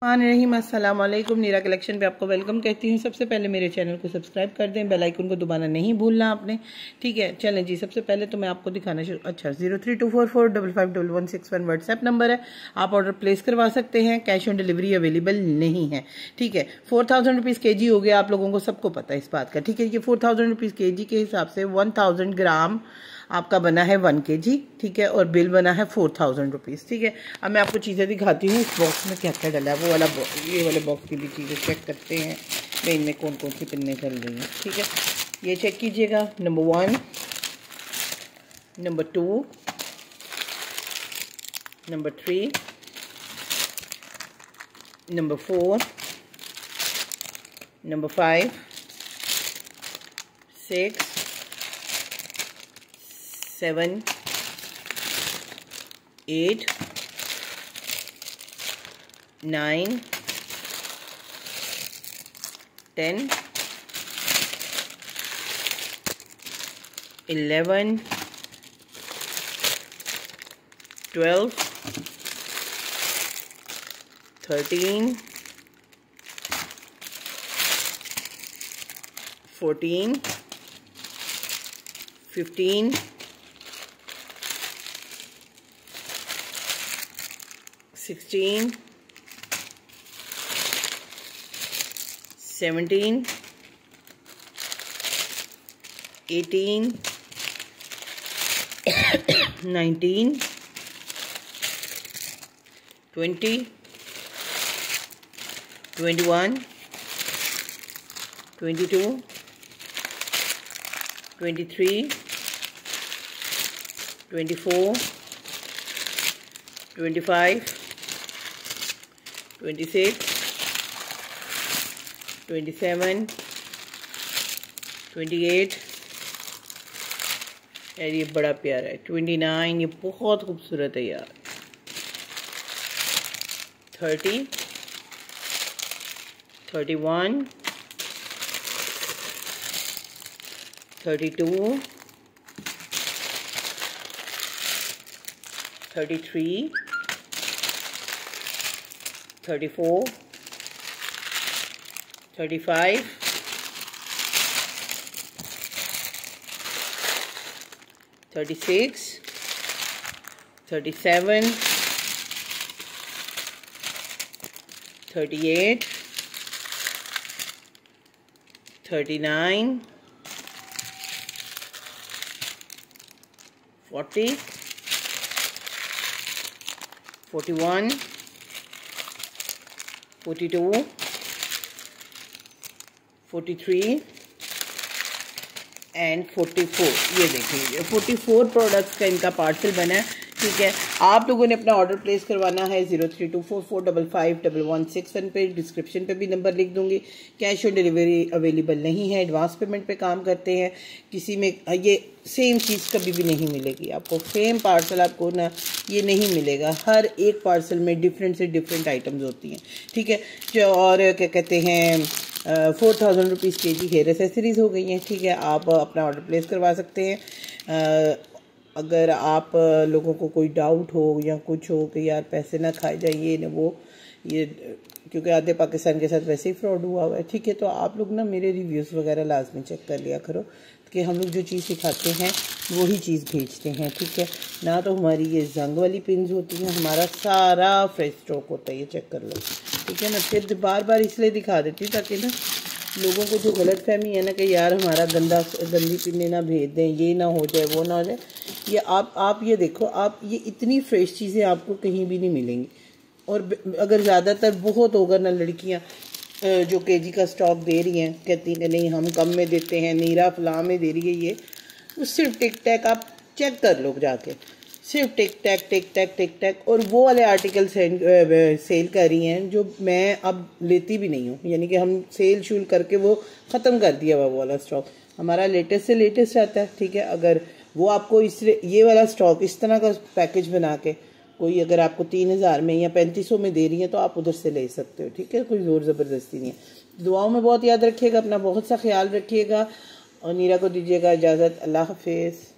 रहीम अस्सलाम वालेकुम। नीरा कलेक्शन पे आपको वेलकम कहती हूँ। सबसे पहले मेरे चैनल को सब्सक्राइब कर दें, बेल आइकन को दबाना नहीं भूलना आपने, ठीक है। चलें जी, सबसे पहले तो मैं आपको दिखाना शुरू 0324455161 व्हाट्सएप नंबर है, आप ऑर्डर प्लेस करवा सकते हैं। कैश ऑन डिलीवरी अवेलेबल नहीं है, ठीक है। 4000 रुपीज़ KG हो गया, आप लोगों को सबको पता है इस बात का, ठीक है। ये 4000 रुपीज़ KG के हिसाब से 1000 ग्राम आपका बना है 1 kg, ठीक है। और बिल बना है 4000 रुपीज़, ठीक है। अब मैं आपको चीज़ें दिखाती हूँ इस बॉक्स में क्या क्या डला है। वो वाला ये वाले बॉक्स की भी चीज़ें चेक करते हैं मैं, इनमें कौन कौन सी पिन्ने चल रही हैं, ठीक है। ये चेक कीजिएगा, number 1, number 2, number 3, number 4, number 5, 6, 7, 8, 9, 10, 11, 12, 13, 14, 15, 16, 17, 18, 19, 20, 21, 22, 23, 24, 25, 26, 27, 28, यार ये बड़ा प्यारा है, 29, ये बहुत खूबसूरत है यार, 30, 31, 32, 33, 34, 35, 36, 37, 38, 39, 40, 41, 42, 43 एंड 44। ये देखिए 44 प्रोडक्ट्स का इनका पार्सल बना है, ठीक है। आप लोगों ने अपना ऑर्डर प्लेस करवाना है 0324455161 पे, डिस्क्रिप्शन पे भी नंबर लिख दूंगी। कैश ऑन डिलीवरी अवेलेबल नहीं है, एडवांस पेमेंट पे काम करते हैं। किसी में ये सेम चीज़ कभी भी नहीं मिलेगी आपको, सेम पार्सल आपको ना ये नहीं मिलेगा। हर एक पार्सल में डिफरेंट से डिफरेंट आइटम्स होती हैं, ठीक है। जो और क्या कहते हैं 4000 रुपीज़ KG हेयर एसेसरीज़ हो गई हैं, ठीक है। आप अपना ऑर्डर प्लेस करवा सकते हैं। अगर आप लोगों को कोई डाउट हो या कुछ हो कि यार पैसे ना खाए जाए ये न वो, ये क्योंकि आधे पाकिस्तान के साथ वैसे ही फ्रॉड हुआ है, ठीक है। तो आप लोग ना मेरे रिव्यूज़ वगैरह लाजमी चेक कर लिया करो कि हम लोग जो चीज़ सिखाते हैं वही चीज़ भेजते हैं, ठीक है ना। तो हमारी ये जंग वाली पिन्स होती हैं, हमारा सारा फ्रेश स्टॉक होता है, ये चेक कर लो, ठीक है ना। फिर बार बार इसलिए दिखा देती ताकि ना लोगों को जो गलत फहमी है ना कि यार हमारा गंदी पिन्ने ना भेज दें, ये ना हो जाए वो ना हो जाए। ये आप ये देखो, आप ये इतनी फ्रेश चीज़ें आपको कहीं भी नहीं मिलेंगी। और अगर ज़्यादातर बहुत होगा ना लड़कियां जो KG का स्टॉक दे रही हैं, कहती हैं नहीं हम कम में देते हैं, नीरा फलां में दे रही है, ये सिर्फ टिक टैक आप चेक कर लो जाके, सिर्फ टिक टैक और वो वाले आर्टिकल सेल कर रही हैं जो मैं अब लेती भी नहीं हूँ। यानी कि हम सेल शूल करके वो ख़त्म कर दिया वो वाला स्टॉक। हमारा लेटेस्ट से लेटेस्ट आता है, ठीक है। अगर वो आपको ये वाला स्टॉक इस तरह का पैकेज बना के कोई अगर आपको 3000 में या 3500 में दे रही है तो आप उधर से ले सकते हो, ठीक है। कोई ज़ोर ज़बरदस्ती नहीं है। दुआओं में बहुत याद रखिएगा, अपना बहुत सा ख्याल रखिएगा और नीरा को दीजिएगा इजाज़त। अल्लाह हाफिज़।